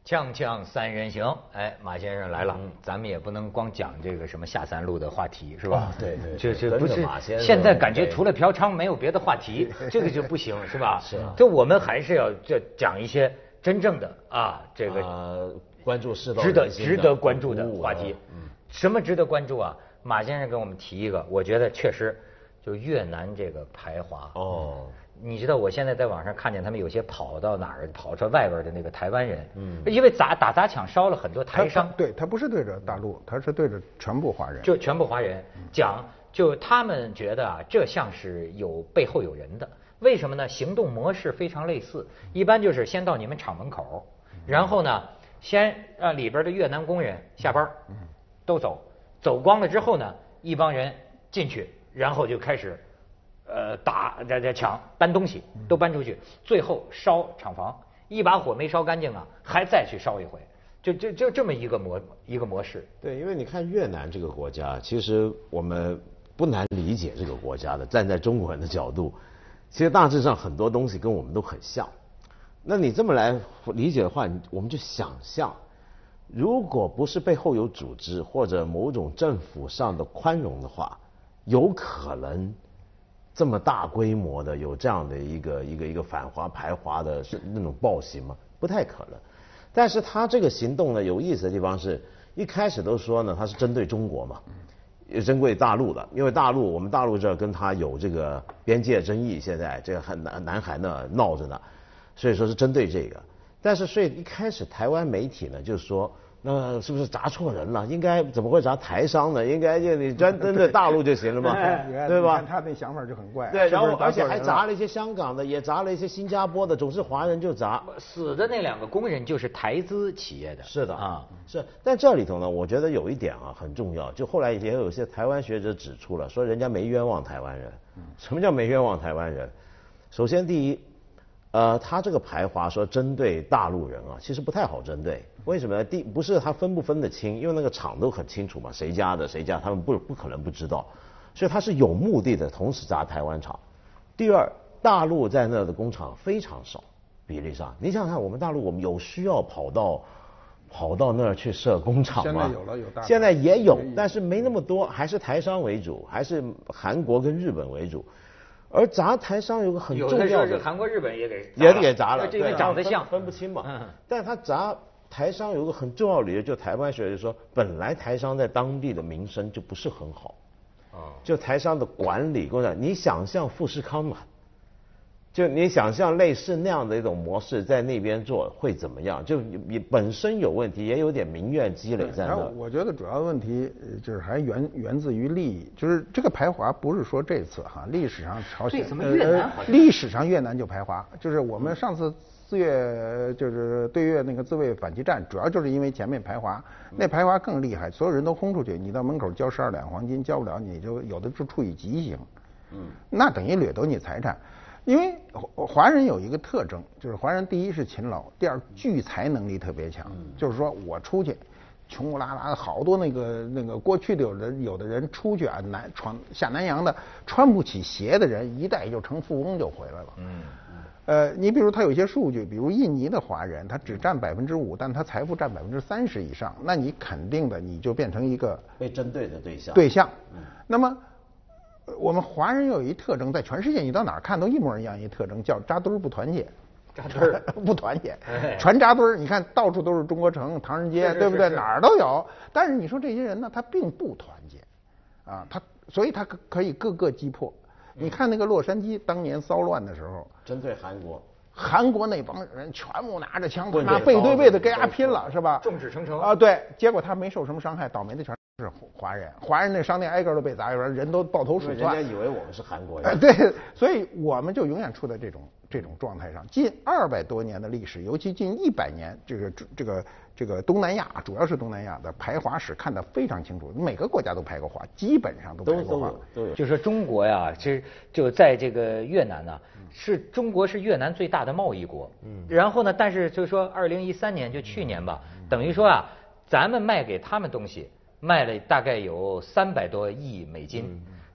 锵锵三人行，哎，马先生来了，咱们也不能光讲这个什么下三路的话题，是吧？ 对， 这不是。现在感觉除了嫖娼没有别的话题，这个就不行，是吧？是。这我们还是要讲一些真正的这个关注世道值得关注的话题。什么值得关注啊？马先生跟我们提一个，我觉得确实就越南这个排华。你知道我现在在网上看见他们有些跑到哪儿跑到外边的那个台湾人，因为打砸抢烧了很多台商。 对，他不是对着大陆，他是对着全部华人。 就全部华人讲，就他们觉得这像是背后有人的。为什么呢？行动模式非常类似，一般就是先到你们厂门口，然后呢，先让里边的越南工人下班，都走光了之后呢，一帮人进去，然后就开始。抢搬东西都搬出去，最后烧厂房，一把火没烧干净啊，还再去烧一回，就这么一个模式。 对，因为你看越南这个国家，其实我们不难理解这个国家的，站在中国人的角度，其实大致上很多东西跟我们都很像。那你这么来理解的话，我们就想象，如果不是背后有组织或者某种政府上的宽容的话，有可能这么大规模的有这样的一个反华排华的那种暴行吗？不太可能。但是他这个行动呢，有意思的地方是一开始都说呢，他是针对中国嘛，也针对大陆的，因为我们大陆这儿跟他有这个边界争议，现在这个南海那闹着呢，所以说是针对这个。但是所以一开始台湾媒体呢就说，那是不是砸错人了？应该怎么会砸台商呢？应该就你针对大陆就行了嘛，对吧？ 他那想法就很怪。 对，然后而且还砸了一些香港的，也砸了一些新加坡的，总是华人就砸。 死的那2个工人就是台资企业的。 是的啊，是。但这里头呢，我觉得有一点很重要，就后来也有些台湾学者指出了，说人家没冤枉台湾人。什么叫没冤枉台湾人？首先第一。他这个排华说针对大陆人其实不太好针对。为什么呢？不是他分不分得清，因为那个厂都很清楚嘛，谁家的，他们不可能不知道，所以他是有目的的，同时砸台湾厂。第二，大陆在那的工厂非常少，比例上，你想想看，我们大陆我们有需要跑到那儿去设工厂吗？现在也有，但是没那么多，还是台商为主，还是韩国跟日本为主。而砸台商有个很重要的， 有的是韩国、日本也给砸了， 这因为长得像， 分不清嘛。但是他砸台商有个很重要的理由，就台湾学者说，本来台商在当地的名声就不是很好，就台商的管理工作，你想象富士康嘛，就你想象类似那样的一种模式在那边做会怎么样？就你本身有问题，也有点民怨积累在那。 我觉得主要的问题就是还源自于利益，就是这个排华不是说这次历史上朝鲜，历史上越南就排华，就是我们上次就是对越那个自卫反击战，主要就是因为前面排华，那排华更厉害，所有人都轰出去，你到门口交12两黄金，交不了你就有的就处以极刑，那等于掠夺你财产。因为华人有一个特征，就是华人第一是勤劳，第二聚财能力特别强。就是说我出去，穷不拉拉的好多那个过去的有的人出去下南洋的，穿不起鞋的人，一代就成富翁就回来了。你比如他有一些数据，比如印尼的华人，他只占5%，但他财富占30%以上，那你肯定的你就变成一个被针对的对象。 那么。我们华人有一特征，在全世界你到哪儿看都一模一样，一特征叫扎堆不团结， 扎堆不团结，全扎堆。你看到处都是中国城、唐人街，对不对？哪儿都有。但是你说这些人呢，他并不团结，所以他可以各个击破。你看那个洛杉矶当年骚乱的时候， 针对韩国那帮人全部拿着枪，拿背对背的跟他拼了，是吧？ 众志成城对，结果他没受什么伤害，倒霉的全是华人那商店挨个都被砸，人都抱头鼠窜， 人家以为我们是韩国人。 对，所以我们就永远处在这种状态上。近200多年的历史，尤其近100年，这个东南亚，主要是东南亚的排华史看得非常清楚，每个国家都排过华，基本上都排过华。 都有。 就说中国呀，其实就在这个越南呢，中国是越南最大的贸易国。然后呢，但是就是说2013年就去年吧，等于说咱们卖给他们东西。卖了大概有300多亿美金，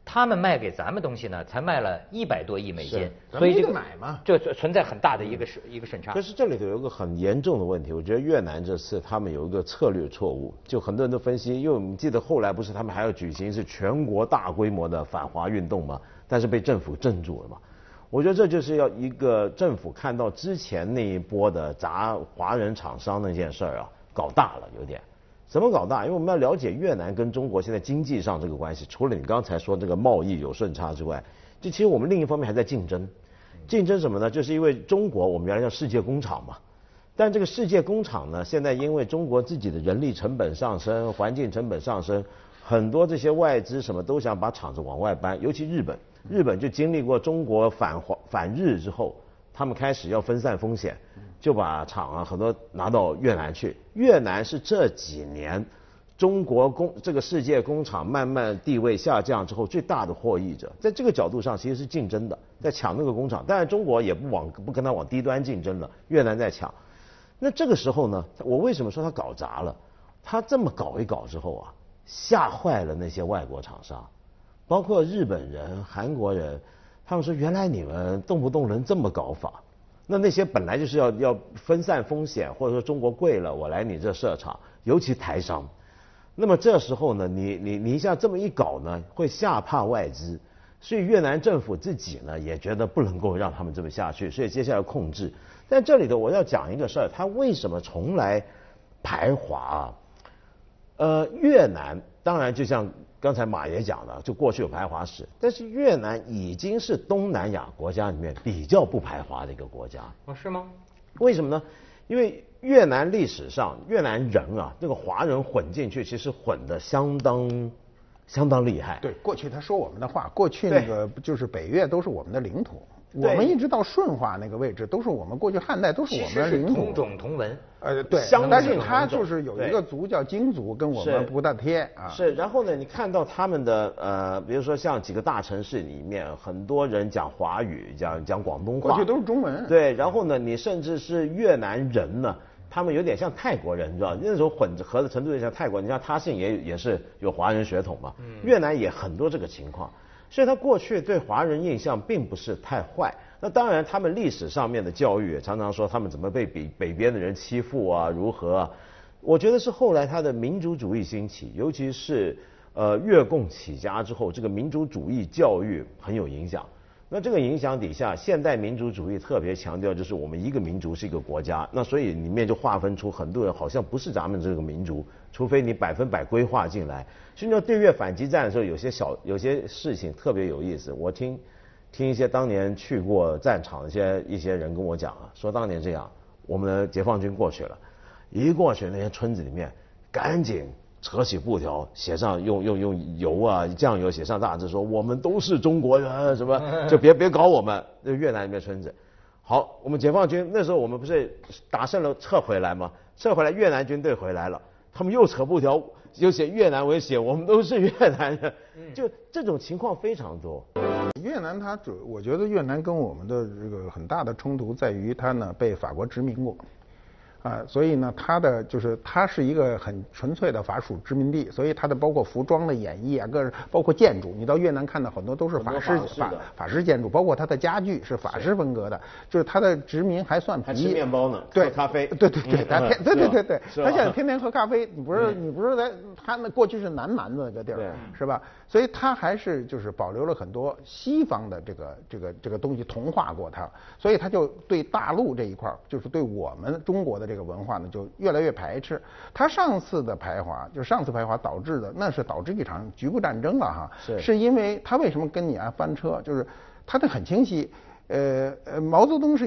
他们卖给咱们东西呢，才卖了100多亿美金， 所以这个买嘛， 就存在很大的一个审查。 可是这里头有一个很严重的问题，我觉得越南这次他们有一个策略错误，就很多人都分析，因为我们记得后来不是他们还要举行是全国大规模的反华运动嘛，但是被政府镇住了嘛。我觉得这就是要一个政府看到之前那一波的砸华人厂商那件事儿啊，搞大了有点。怎么搞大？因为我们要了解越南跟中国现在经济上这个关系，除了你刚才说这个贸易有顺差之外，就其实我们另一方面还在竞争。竞争什么呢？就是因为中国我们原来叫世界工厂嘛，但这个世界工厂呢，现在因为中国自己的人力成本上升、环境成本上升，很多这些外资什么都想把厂子往外搬，尤其日本就经历过中国反日之后，他们开始要分散风险。就把厂啊很多拿到越南去，越南是这几年中国这个世界工厂慢慢地位下降之后最大的获益者，在这个角度上其实是竞争的，在抢那个工厂，当然中国也不跟他往低端竞争了，越南在抢。那这个时候呢，我为什么说他搞砸了？他这么搞一搞之后啊，吓坏了那些外国厂商，包括日本人、韩国人，他们说原来你们动不动能这么搞法。那些本来就是要分散风险，或者说中国贵了，我来你这设厂，尤其台商。那么这时候呢，你一下这么一搞呢，会吓怕外资，所以越南政府自己呢也觉得不能够让他们这么下去，所以接下来控制。但这里头我要讲一个事儿，他为什么从来排华啊？越南当然就像刚才马爷讲的，就过去有排华史，但是越南已经是东南亚国家里面比较不排华的一个国家。 哦，是吗？ 为什么呢？因为越南历史上越南人啊，这个华人混进去，其实混得相当厉害。 对，过去他说我们的话，过去那个就是北越都是我们的领土。我们一直到顺化那个位置，都是我们过去汉代都是我们的领土， 同种同文。 对，但是他就是有一个族叫金族，跟我们不大贴啊。 是，然后呢，你看到他们的比如说像几个大城市里面，很多人讲华语，讲广东话， 过去都是中文。 对，然后呢，你甚至是越南人呢，他们有点像泰国人，你知道，那时候混合的程度有点像泰国，你像他姓也是有华人血统嘛，越南也很多这个情况。所以他过去对华人印象并不是太坏。那当然，他们历史上面的教育也常常说他们怎么被北边的人欺负啊，如何啊？我觉得是后来他的民族主义兴起，尤其是越共起家之后，这个民族主义教育很有影响。那这个影响底下，现代民族主义特别强调就是我们一个民族是一个国家，那所以里面就划分出很多人好像不是咱们这个民族，除非你100%规划进来。所以呢，对越反击战的时候，有些事情特别有意思。我听一些当年去过战场的一些人跟我讲啊，说当年这样，我们的解放军过去了，一过去那些村子里面，赶紧扯起布条，写上用油啊酱油写上大字说我们都是中国人，什么就别搞我们。那越南那边村子，好，我们解放军那时候我们不是打胜了撤回来吗？撤回来越南军队回来了，他们又扯布条，又写越南为写我们都是越南人，就这种情况非常多。 越南我觉得越南跟我们的这个很大的冲突在于它呢被法国殖民过。所以呢，它是一个很纯粹的法属殖民地，所以它的包括服装的演绎啊，包括建筑，你到越南看到很多都是法式建筑，包括它的家具是法式风格的，就是它的殖民还算还吃面包呢， 对， 喝咖啡， 对，他现在天天喝咖啡，你不是在他那过去是南蛮子那个地儿，是吧？所以他还是就是保留了很多西方的这个东西同化过它，所以他就对大陆这一块，就是对我们中国的这个文化呢，就越来越排斥。他上次排华导致的，那是导致一场局部战争了哈。是因为他为什么跟你翻车？就是他这很清晰。毛泽东是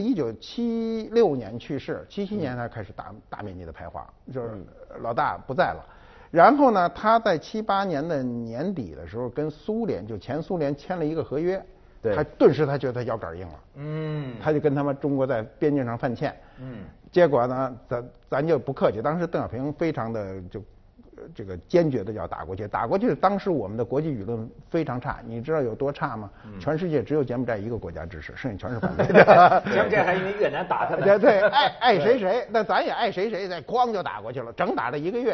1976年去世，77年才开始大面积的排华，就是老大不在了。然后呢，他在78年的年底的时候，跟前苏联签了一个合约。他顿时觉得他腰杆硬了，他就跟他们中国在边境上犯欠，结果呢，咱就不客气，当时邓小平非常的这个坚决的要打过去，当时我们的国际舆论非常差，你知道有多差吗？全世界只有柬埔寨一个国家支持，剩下全是反对的。 柬埔寨还因为越南打他们， 对，爱谁，那咱也爱谁，再咣就打过去了，整打了1个月。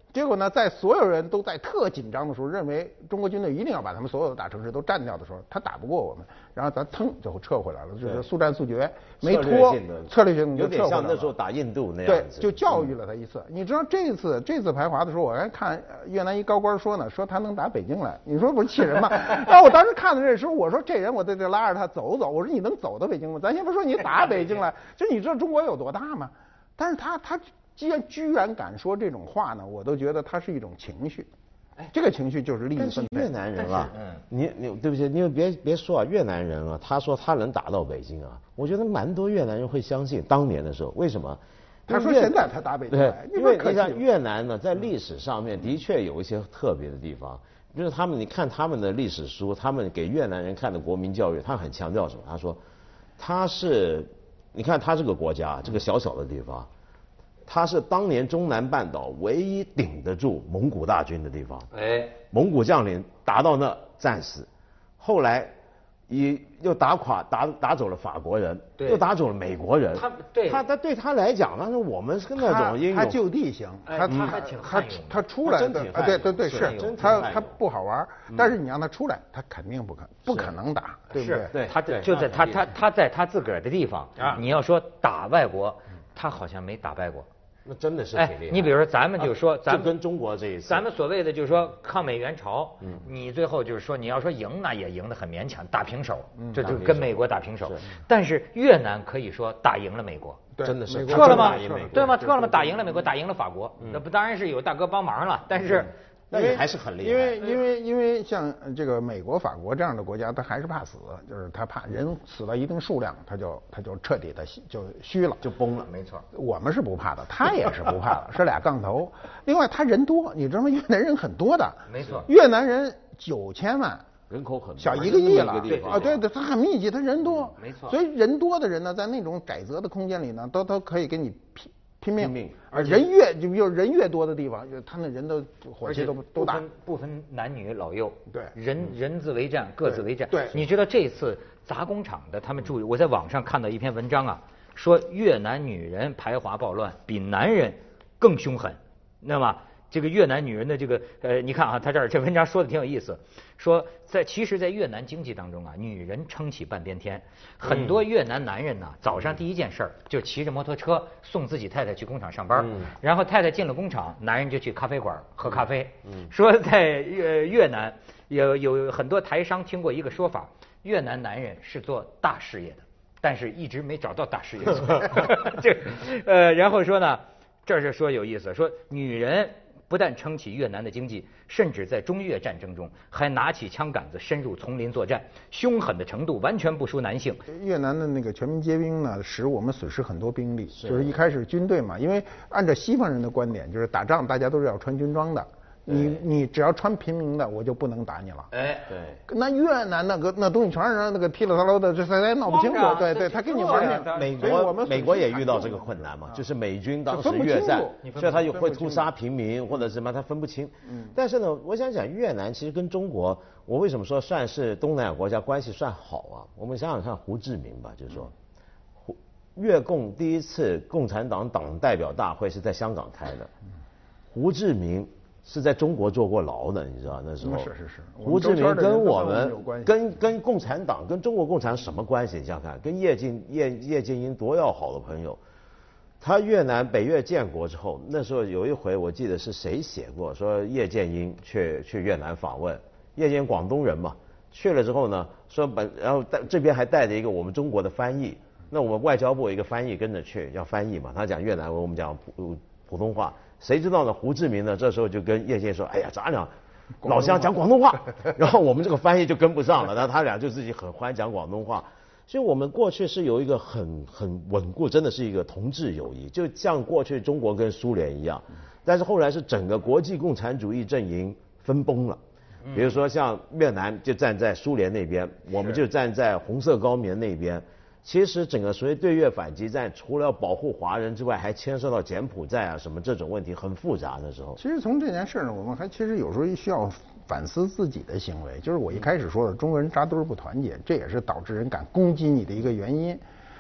结果呢，在所有人都在特紧张的时候，认为中国军队一定要把他们所有的大城市都占掉的时候，他打不过我们，然后咱腾就撤回来了，就是速战速决，没拖，策略性的有点像那时候打印度那样子。 对，就教育了他一次。你知道这次排华的时候，我还看越南一高官说呢，说他能打北京来，你说不是气人吗？然后我当时看到这时候，我说这人我在这拉着他走走，我说你能走到北京吗？咱先不说你打北京来，就你知道中国有多大吗？但是他居然敢说这种话呢，我都觉得他是一种情绪，这个情绪就是利益分配。 但是越南人啊，你对不起，你别说啊，越南人啊，他说他能打到北京啊，我觉得蛮多越南人会相信当年的时候，为什么？ 他说现在他打北京来， 因为你看越南呢，在历史上面的确有一些特别的地方，就是他们你看他们的历史书，他们给越南人看的国民教育，他很强调什么？他说他是，你看他这个国家这个小小的地方。它是当年中南半岛唯一顶得住蒙古大军的地方。蒙古将领打到那战死，后来又打走了法国人，又打走了美国人。他对他来讲，那我们是那种英勇。 他就地行，他出来的，对是，他不好玩，但是你让他出来，他肯定不可能打，对不对？ 对，他在他自个儿的地方，你要说打外国，他好像没打败过。 那真的是挺厉害。 你比如说，咱们就说，咱们跟中国这一次， 咱们所谓的就是说抗美援朝，你最后就是说你要说赢呢，也赢得很勉强，打平手，这就跟美国打平手。但是越南可以说打赢了美国， 真的是撤了吗？对吗？撤了吗？打赢了美国，打赢了法国，那不当然是有大哥帮忙了，但是。 那也还是很厉害， 因为像这个美国、法国这样的国家，他还是怕死，就是他怕人死到一定数量，他就彻底的就虚了， 就崩了。没错， 我们是不怕的，他也是不怕的，是俩杠头。另外，他人多，你知道吗？越南人很多的， 没错， 越南人9000万。 人口很小1个亿了啊， 对，他很密集，他人多， 没错。 所以人多的人呢，在那种改则的空间里呢，都可以给你拼命， 而人越多的地方，他那人的火气都大， 不分男女老幼， 对， 人自为战，各自为战。 对， 你知道这次砸工厂的，他们注意，我在网上看到一篇文章啊，说越南女人排华暴乱比男人更凶狠，那么。这个越南女人的这个你看啊，他这文章说的挺有意思，说其实，在越南经济当中啊，女人撑起半边天。很多越南男人呢，早上第一件事儿就骑着摩托车送自己太太去工厂上班，然后太太进了工厂，男人就去咖啡馆喝咖啡。说在越南有很多台商听过一个说法，越南男人是做大事业的，但是一直没找到大事业做。然后说呢，这就说有意思，说女人。不但撑起越南的经济，甚至在中越战争中还拿起枪杆子深入丛林作战，凶狠的程度完全不输男性。 越南的那个全民皆兵呢，使我们损失很多兵力。就是一开始军队嘛，因为按照西方人的观点，就是打仗大家都是要穿军装的。你只要穿平民的，我就不能打你了。 对。 那越南那东西全是那个噼里啪啦的，这才闹不清楚。对，他给你玩命。 美国也遇到这个困难嘛，就是美军当时越战，所以他就会屠杀平民或者什么，他分不清。但是呢，我想讲越南其实跟中国，我为什么说算是东南亚国家关系算好啊？我们想想看胡志明吧，就是说，越共第一次共产党党代表大会是在香港开的，胡志明。是在中国坐过牢的，你知道那时候。 是。 胡志明跟我们跟共产党跟中国共产党什么关系？你想想看，跟叶剑英多要好的朋友。他越南北越建国之后，那时候有一回我记得是谁写过，说叶剑英去越南访问，叶剑英广东人嘛，去了之后呢，说然后这边还带着一个我们中国的翻译，那我们外交部一个翻译跟着去要翻译嘛，他讲越南文，我们讲普通话。谁知道呢？胡志明呢？这时候就跟叶剑说：“哎呀，咱俩老乡讲广东话。”然后我们这个翻译就跟不上了，然后他俩就自己很欢讲广东话。所以我们过去是有一个很稳固，真的是一个同志友谊，就像过去中国跟苏联一样。但是后来是整个国际共产主义阵营分崩了。比如说像越南就站在苏联那边，我们就站在红色高棉那边。其实整个所谓对越反击战，除了要保护华人之外，还牵涉到柬埔寨啊什么这种问题，很复杂的时候。 其实从这件事呢，我们还其实有时候需要反思自己的行为。就是我一开始说的，中国人扎堆不团结，这也是导致人敢攻击你的一个原因。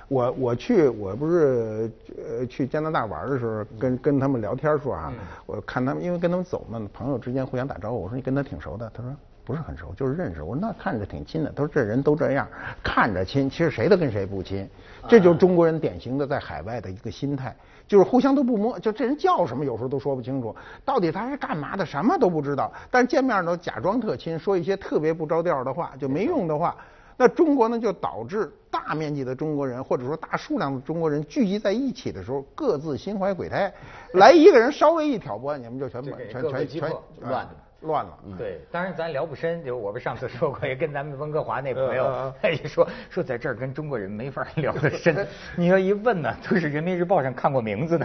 我不是去加拿大玩的时候，跟他们聊天说啊，我看他们因为跟他们走嘛，朋友之间互相打招呼，我说你跟他挺熟的，他说不是很熟，就是认识。我说那看着挺亲的，他说这人都这样，看着亲，其实谁都跟谁不亲，这就是中国人典型的在海外的一个心态。就是互相都不摸，就这人叫什么，有时候都说不清楚，到底他是干嘛的，什么都不知道。但是见面呢，假装特亲，说一些特别不着调的话，就没用的话。那中国呢，就导致大面积的中国人，或者说大数量的中国人聚集在一起的时候，各自心怀鬼胎。来一个人稍微一挑拨，你们就全乱了。 对，当然咱聊不深，就我们上次说过，也跟咱们温哥华那朋友也说在这儿跟中国人没法聊得深。你要一问呢，都是人民日报上看过名字的。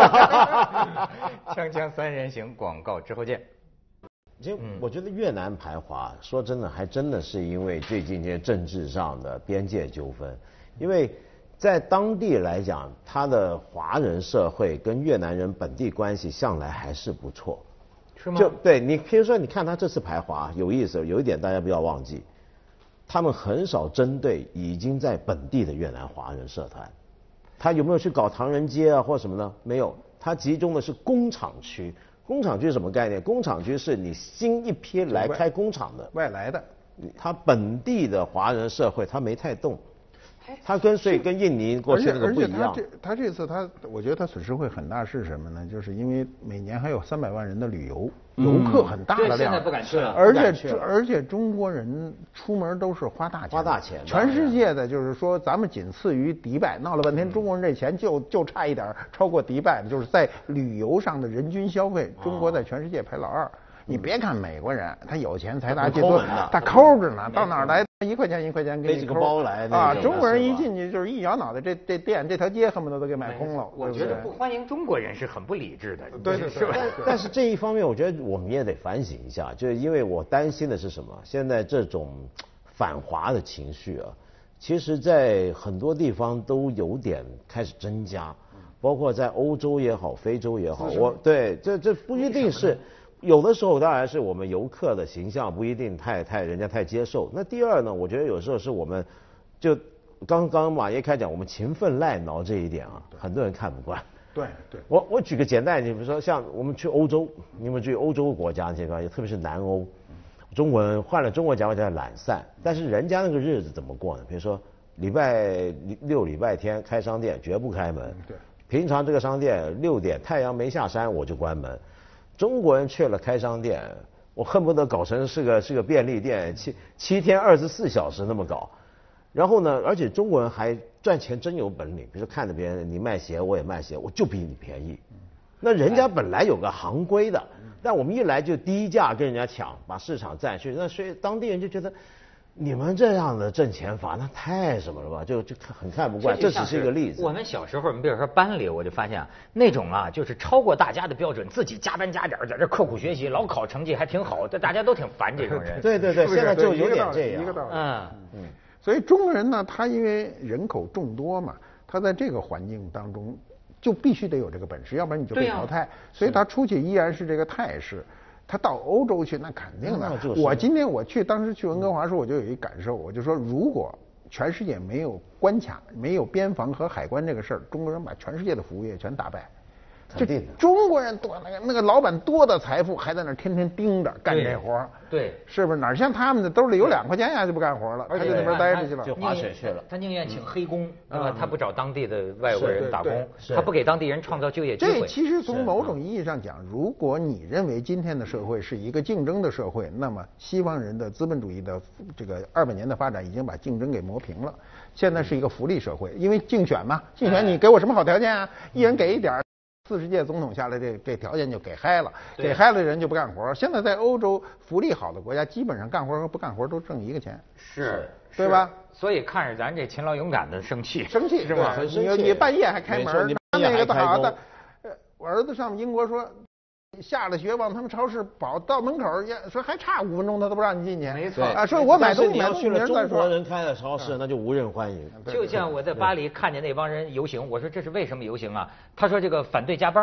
锵锵三人行，广告之后见。 其实我觉得越南排华，说真的，还真的是因为最近这些政治上的边界纠纷，因为在当地来讲，他的华人社会跟越南人本地关系向来还是不错。 是吗？ 就对你，比如说，你看他这次排华有意思，有一点大家不要忘记，他们很少针对已经在本地的越南华人社团，他有没有去搞唐人街啊或什么呢？没有，他集中的是工厂区。工厂区是什么概念？工厂区是你新一批来开工厂的外来的， 他本地的华人社会他没太动。他所以跟印尼过去那个不一样。 他这次我觉得他损失会很大是什么呢？就是因为每年还有300万人的旅游，游客很大的量， 现在不敢去了。 而且中国人出门都是花大钱，全世界的就是说咱们仅次于迪拜，闹了半天中国人这钱就差一点超过迪拜，就是在旅游上的人均消费，中国在全世界排老2。你别看美国人，他有钱财大气粗，他抠着呢，到哪儿来1块钱1块钱给你背个包来啊！中国人一进去就是一摇脑袋，这店这条街恨不得都给买空了。 我觉得不欢迎中国人是很不理智的， 对， 是吧？ 但是这一方面，我觉得我们也得反省一下，就是因为我担心的是什么？现在这种反华的情绪啊，其实在很多地方都有点开始增加，包括在欧洲也好，非洲也好，这不一定是。有的时候当然是我们游客的形象不一定人家太接受。那第二呢，我觉得有时候是我们就刚刚马爷开讲，我们勤奋赖挠这一点啊，很多人看不惯。 对。 我举个简单，你比如说像我们去欧洲，你们去欧洲国家这个，特别是南欧，中国人换了中国讲话叫懒散，但是人家那个日子怎么过呢？比如说礼拜6、礼拜天开商店绝不开门， 对， 平常这个商店6点太阳没下山我就关门。中国人去了开商店，我恨不得搞成是个便利店，7天24小时那么搞。然后呢，而且中国人还赚钱真有本领，比如说看着别人你卖鞋我也卖鞋，我就比你便宜。那人家本来有个行规的，但我们一来就低价跟人家抢，把市场占去，那所以当地人就觉得你们这样的挣钱法那太什么了吧，就很看不惯。这只是一个例子。 我们小时候，你比如说班里，我就发现那种啊，就是超过大家的标准，自己加班加点在这刻苦学习，老考成绩还挺好，但大家都挺烦这种人。 对，现在就有点这样。 一个道理。所以中国人呢，他因为人口众多嘛，他在这个环境当中就必须得有这个本事，要不然你就被淘汰。所以他出去依然是这个态势。他到欧洲去，那肯定的。我当时去温哥华时候，我就有一感受，我就说，如果全世界没有关卡、没有边防和海关这个事儿，中国人把全世界的服务业全打败。 肯定的。 中国人多那个老板多的财富，还在那天天盯着干这活儿。 对， 是不是？哪像他们的兜里有2块钱呀，就不干活了，他就那边待着去了， 就划水去了。 他宁愿请黑工，对吧？他不找当地的外国人打工，他不给当地人创造就业机会。 这其实从某种意义上讲，如果你认为今天的社会是一个竞争的社会，那么西方人的资本主义的这个200年的发展已经把竞争给磨平了。现在是一个福利社会，因为竞选嘛，竞选你给我什么好条件啊？一人给一点。40届总统下来，这条件就给嗨了，给嗨了的人就不干活。现在在欧洲福利好的国家，基本上干活和不干活都挣一个钱，对吧？ 所以看着咱这勤劳勇敢的生气是吧？你半夜还开门，那个好的。我儿子上英国说，下了学往他们超市跑，到门口说还差5分钟，他都不让你进去。 没错啊，说我买东西， 你要去了中国人开的超市，那就无人欢迎。 就像我在巴黎看见那帮人游行，我说这是为什么游行啊？他说这个反对加班。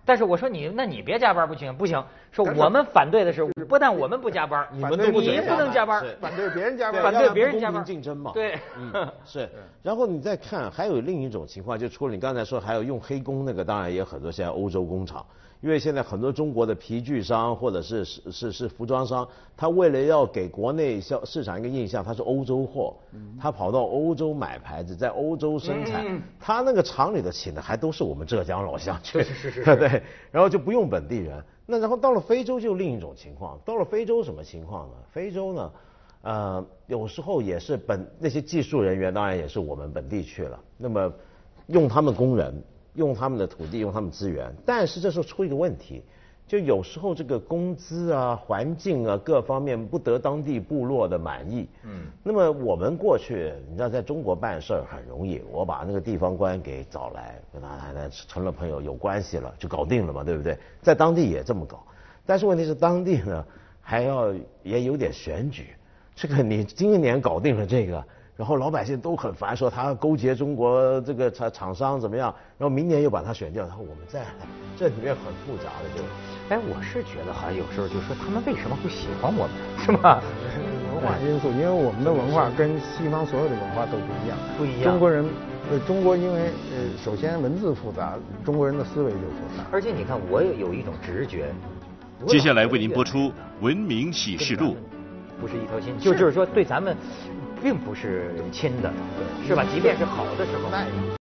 但是我说你别加班不行，不行。说我们反对的是，不但我们不加班， 你们都不能加班， 反对别人加班， 反对别人加班， 竞争嘛。 对， 是。然后你再看，还有另一种情况，就除了你刚才说还有用黑工那个，当然也很多现在欧洲工厂。因为现在很多中国的皮具商或者是服装商，他为了要给国内市场一个印象，他是欧洲货，他跑到欧洲买牌子，在欧洲生产，他那个厂里的请的还都是我们浙江老乡去， 是， 对，然后就不用本地人。那然后到了非洲就另一种情况，到了非洲什么情况呢？非洲呢，有时候也是那些技术人员，当然也是我们本地去了，那么用他们工人。用他们的土地，用他们资源，但是这时候出一个问题，就有时候这个工资啊、环境啊各方面不得当地部落的满意。那么我们过去，你知道，在中国办事儿很容易，我把那个地方官给找来，跟他成了朋友，有关系了，就搞定了嘛，对不对？在当地也这么搞，但是问题是当地呢，也有点选举，这个你今年搞定了这个。然后老百姓都很烦，说他勾结中国这个厂商怎么样？然后明年又把他选掉，然后我们再来，这里面很复杂的就。 我是觉得好像有时候就说他们为什么不喜欢我们，是吗？ 文化因素，因为我们的文化跟西方所有的文化都不一样。 不一样。 中国因为首先文字复杂，中国人的思维就复杂。 而且你看，我也有一种直觉。 接下来为您播出《文明启示录》。 不是一条心，就是说对咱们并不是亲的，是吧？即便是好的时候。